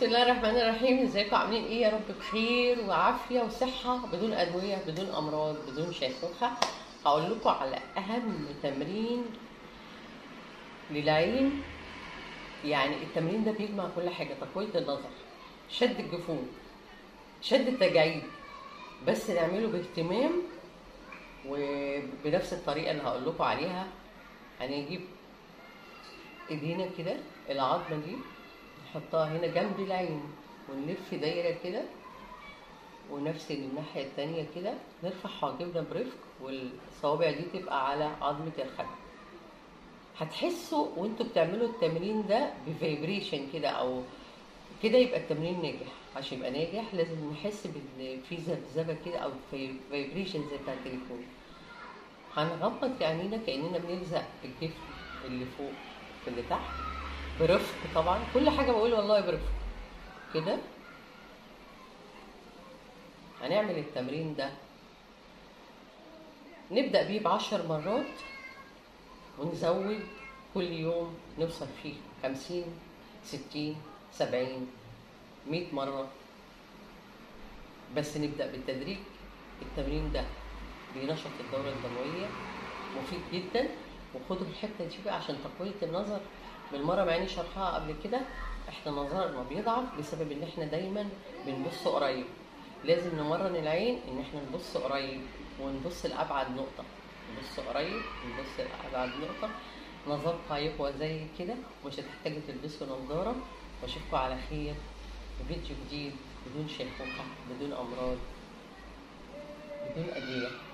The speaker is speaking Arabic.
الله الرحمن الرحيم. ازيكم عاملين ايه؟ يا رب بخير وعافيه وصحه بدون ادويه بدون امراض بدون شيخوخه. هقول لكم على اهم تمرين للعين. يعني التمرين ده بيجمع كل حاجه: تقويه النظر، شد الجفون، شد التجاعيد، بس نعمله باهتمام وبنفس الطريقه اللي هقول لكم عليها. هنجيب ايدينا كده، العظمه دي نحطها هنا جنب العين ونلف دايره كده، ونفس الناحيه التانيه كده نرفع حواجبنا برفق والصوابع دي تبقى على عظمه الخد. هتحسوا وانتوا بتعملوا التمرين ده بفايبريشن كده او كده، يبقى التمرين ناجح. عشان يبقى ناجح لازم نحس في ذبذبه كده او فايبريشن زي بتاع التليفون. هنغمض عينينا كاننا بنلزق الجفن اللي فوق في اللي تحت برفق. طبعا كل حاجه بقول والله برفق كده. هنعمل التمرين ده نبدا بيه ب10 مرات، ونزود كل يوم نوصل فيه 50 60 70 100 مره، بس نبدا بالتدريج. التمرين ده بينشط الدوره الدمويه، مفيد جدا. وخدوا الحته دي بقى عشان تقويه النظر بالمره، مع اني شرحها قبل كده. احنا نظرنا بيضعف بسبب ان احنا دايما بنبص قريب. لازم نمرن العين ان احنا نبص قريب ونبص لابعد نقطه، نبص قريب ونبص لابعد نقطه. نظركم هيقوى زي كده ومش هتحتاجوا تلبسوا نظاره. واشوفكم على خير في فيديو جديد بدون شيخوخه بدون امراض بدون ادويه.